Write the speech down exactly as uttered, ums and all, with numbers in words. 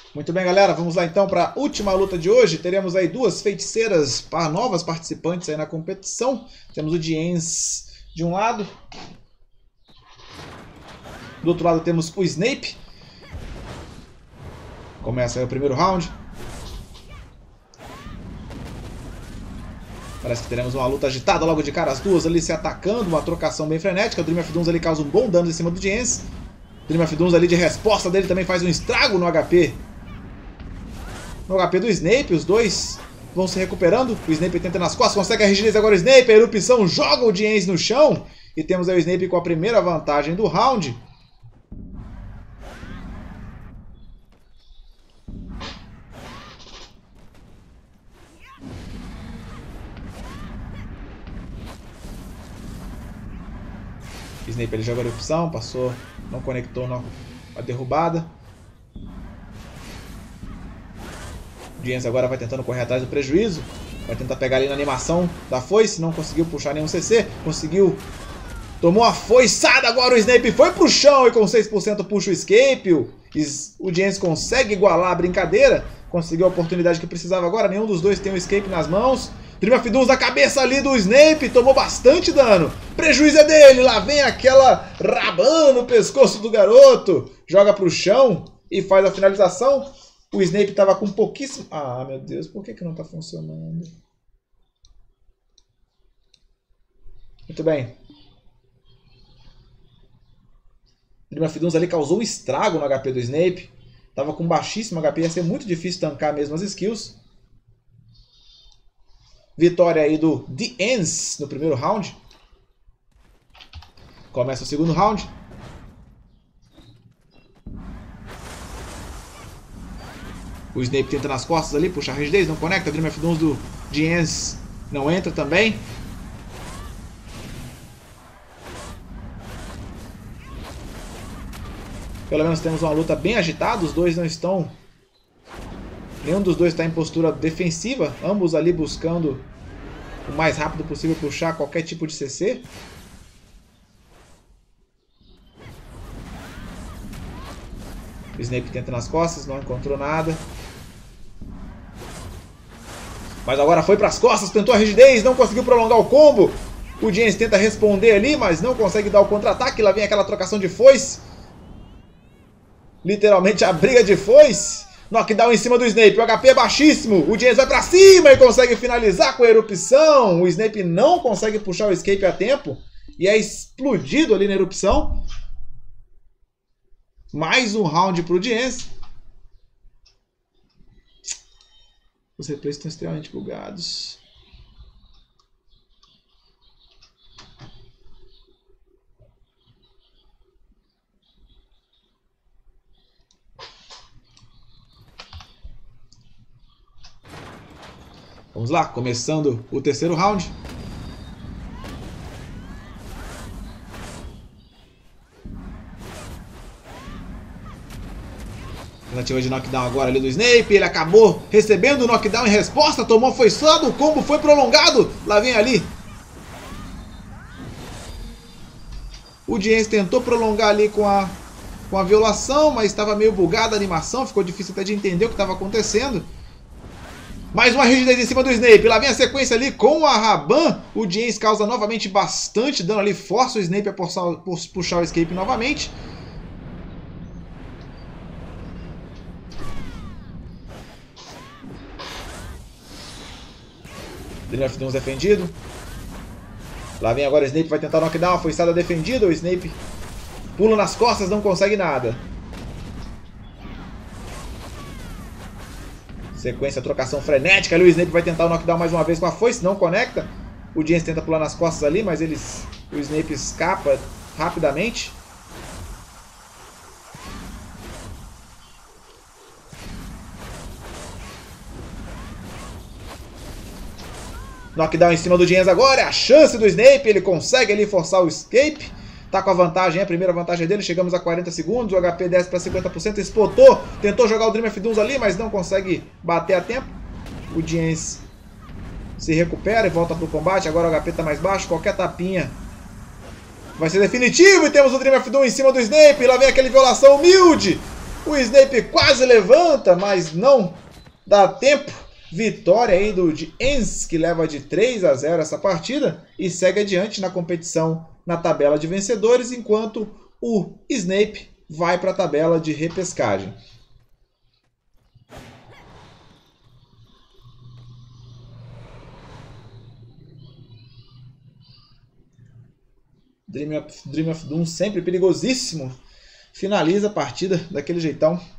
Muito bem, galera, vamos lá então para a última luta de hoje. Teremos aí duas feiticeiras para novas participantes aí na competição. Temos o Diens de um lado. Do outro lado temos o Snape. Começa aí o primeiro round. Parece que teremos uma luta agitada logo de cara, as duas ali se atacando, uma trocação bem frenética. O Dream of Dooms ali causa um bom dano em cima do Diens. O Dream of Dooms ali de resposta dele também faz um estrago no H P. No H P do Snape, os dois vão se recuperando. O Snape tenta nas costas, consegue a rigidez agora o Snape. A erupção joga o Diens no chão. E temos aí o Snape com a primeira vantagem do round. Snape ele joga a erupção, passou, não conectou não, a derrubada. O Diens agora vai tentando correr atrás do prejuízo. Vai tentar pegar ali na animação da foice. Não conseguiu puxar nenhum C C. Conseguiu. Tomou a foiçada. Agora o Snape foi pro chão e com seis por cento puxa o escape. O Diens consegue igualar a brincadeira. Conseguiu a oportunidade que precisava agora. Nenhum dos dois tem um escape nas mãos. Dream of Dooms na cabeça ali do Snape. Tomou bastante dano. Prejuízo é dele. Lá vem aquela rabã no pescoço do garoto. Joga pro chão e faz a finalização. O Snape estava com pouquíssimo... Ah, meu Deus, por que que não está funcionando? Muito bem. Dream of Dooms ali causou um estrago no H P do Snape. Estava com baixíssimo H P, ia ser muito difícil tancar mesmo as skills. Vitória aí do Diens no primeiro round. Começa o segundo round. O Snape tenta nas costas ali, puxa a rigidez, não conecta. O Dream of Dooms do Diens não entra também. Pelo menos temos uma luta bem agitada, os dois não estão... Nenhum dos dois está em postura defensiva, ambos ali buscando o mais rápido possível puxar qualquer tipo de C C. O Snape tenta nas costas, não encontrou nada. Mas agora foi para as costas, tentou a rigidez, não conseguiu prolongar o combo. O Diens tenta responder ali, mas não consegue dar o contra-ataque. Lá vem aquela trocação de foice. Literalmente a briga de foice. Knockdown em cima do Snape, o H P é baixíssimo. O Diens vai para cima e consegue finalizar com a erupção. O Snape não consegue puxar o escape a tempo. E é explodido ali na erupção. Mais um round para o Diens. Os replays estão extremamente bugados. Vamos lá, começando o terceiro round. Tentativa de knockdown agora ali do Snape. Ele acabou recebendo o knockdown em resposta. Tomou foiçado. O combo foi prolongado. Lá vem ali. O Diens tentou prolongar ali com a, com a violação, mas estava meio bugada a animação. Ficou difícil até de entender o que estava acontecendo. Mais uma rigidez em cima do Snape. Lá vem a sequência ali com a Raban. O Diens causa novamente bastante dano ali. Força o Snape a puxar, puxar o escape novamente. Dream of Dooms defendido. Lá vem agora o Snape, vai tentar knockdown. Foi estada defendida. O Snape pula nas costas, não consegue nada. Sequência, trocação frenética. Ali o Snape vai tentar o knockdown mais uma vez com a foice. Não conecta. O Diens tenta pular nas costas ali, mas eles, o Snape escapa rapidamente. Knockdown em cima do Diens agora, é a chance do Snape, ele consegue ali forçar o escape. Tá com a vantagem, é a primeira vantagem dele, chegamos a quarenta segundos, o H P desce para cinquenta por cento, explotou, tentou jogar o Dream of Dooms ali, mas não consegue bater a tempo. O Diens se recupera e volta pro combate, agora o H P tá mais baixo, qualquer tapinha vai ser definitivo, e temos o Dream of Doom em cima do Snape, lá vem aquele violação humilde. O Snape quase levanta, mas não dá tempo. Vitória aí do de Enz, que leva de três a zero essa partida e segue adiante na competição na tabela de vencedores, enquanto o Snape vai para a tabela de repescagem. Dream of, Dream of Doom sempre perigosíssimo. Finaliza a partida daquele jeitão.